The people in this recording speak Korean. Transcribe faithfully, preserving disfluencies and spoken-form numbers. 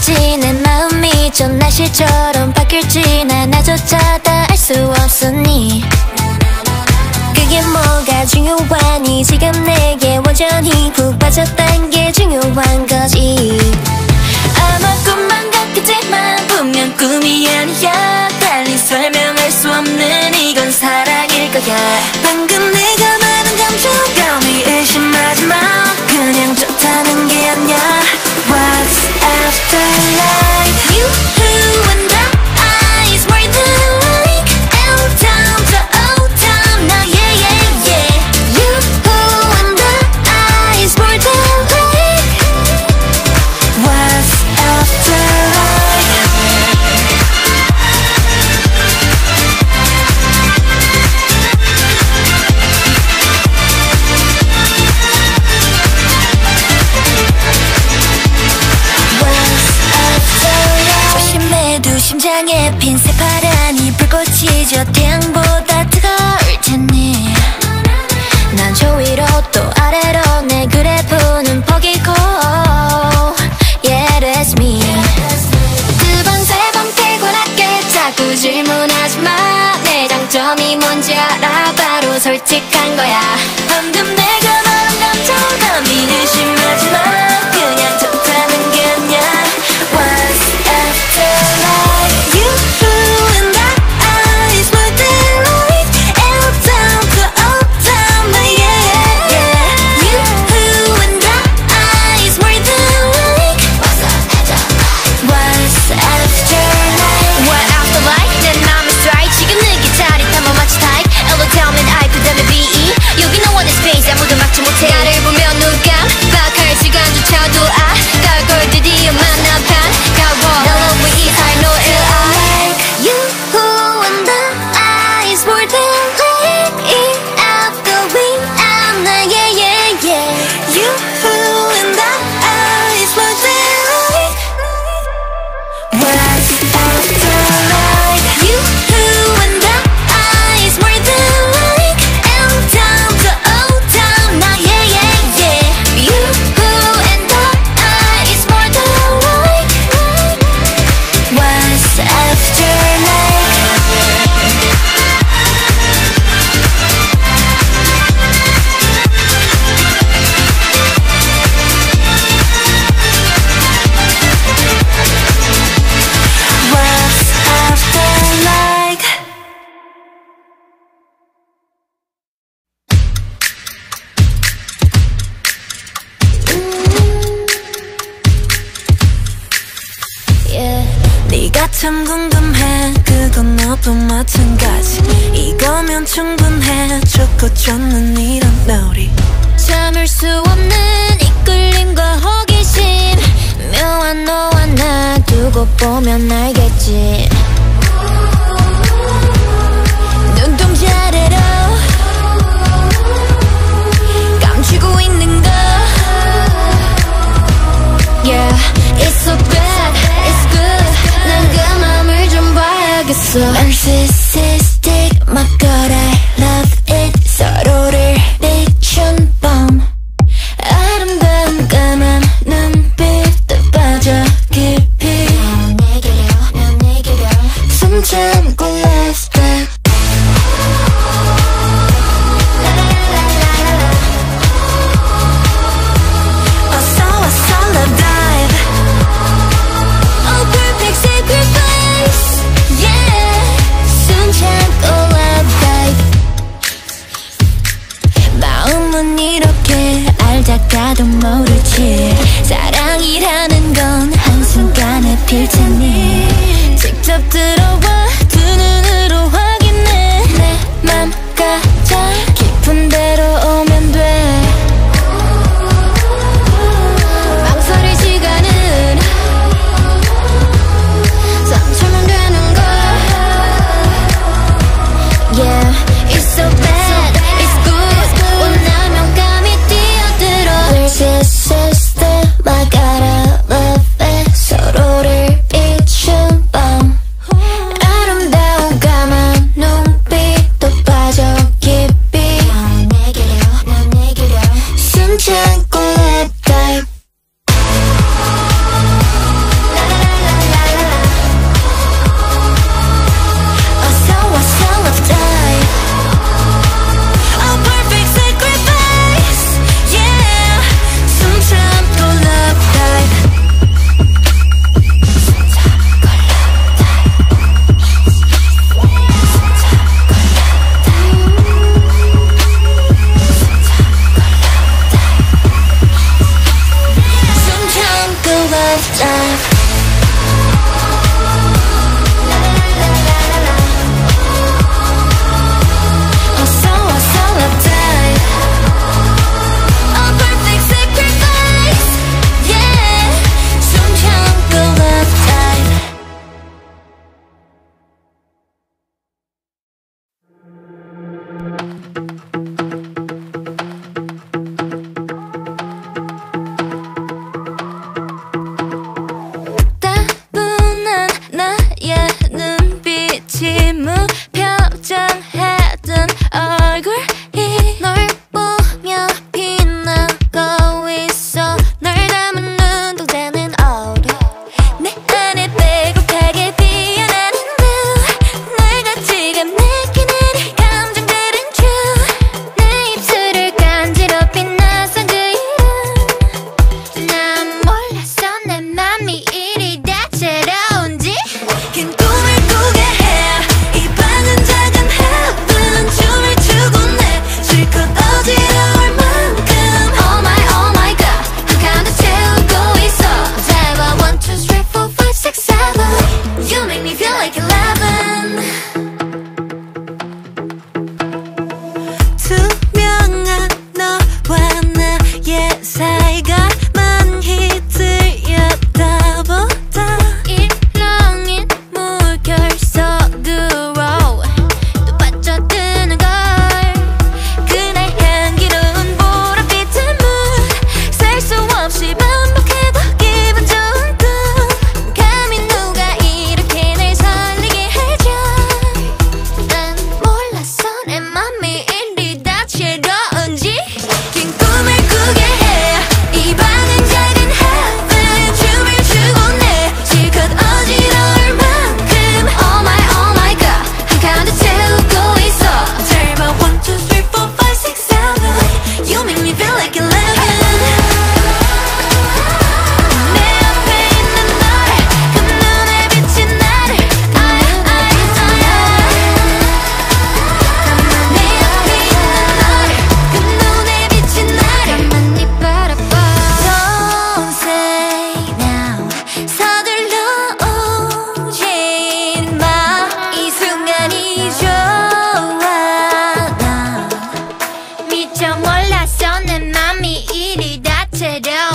어쩔지 내 마음이 전 날씨처럼 바뀔지 난 나조차 다 알 수 없으니 그게 뭐가 중요하니 지금 내게 완전히 푹 빠졌단 게 중요한 거지 아마 꿈만 같겠지만 분명 꿈이 아니야 달리 설명할 수 없는 이건 사랑일 거야 방금 내가 말한 감정감이 의심하지 마 그냥 좋다는 게 아니야 What's after life You who and I is more than like L town to O town now yeah yeah yeah You who and I is more than like What's after life 조심해도 심장에 핀 새파란이 불꽃이 저 태양보다 뜨거울 테니 난 저 위로 또 아래로 내 그래프는 포기고 Yeah that's me 두 번 세 번 피곤하게 자꾸 질문하지 마 내 장점이 뭔지 알아 바로 솔직한 거야 방금 내가 말한 감정감이 의심하지 마 그냥 좋다는 게 아니야 What's after life You who and I is more than like L town to O town now yeah yeah yeah You who and I is more than like What's after life What's after life What after life 내 맘이 strike 지금 느낀 짜릿함 마치 type L town은 I 그 다음에 B E 여기 no one is space 아무도 막지 못해 나를 보면 눈 깜빡할 시간조차도 아까울 걸 드디어 만나봐 가워 널 너무 이상 no ill I You who and I is more than like it out going out now yeah yeah yeah You who and I is more than like What's after life You who and I is more than like L town to O town now yeah yeah yeah You who and I is more than like What's after life What's after like Yeah. 네가 참 궁금해 그건 너도 마찬가지 이거면 충분해 좋고 좋는 이런 놀이 참을 수 없는 이끌림과 호기심 묘한 너와 나 두고 보면 알겠지 눈동자 아래로 감추고 있는 거 Yeah, it's so bad, it's good 난 그 맘을 좀 봐야겠어 Narcissistic, my god I love it 서로를 비춘 밤 아름다운 까만 눈빛에 빠져 깊이 숨 참고 last step 어서 와서 love dive Oh perfect sacrifice Yeah 숨 참고 love dive 마음은 이렇게 알다가도 모르지 사랑이라는 건 한순간에 필 테니 직접 들어와 두 눈으로 확인해 내 맘 가장 깊은 데로 오면 돼 망설일 시간은 삼 초면 되는 걸 Yeah, it's so bad, it's good 원하면 감이 뛰어들어 There's a system, I gotta love it 서로를 비춰 love dive. 몰랐어 내 맘이 이리 다채로워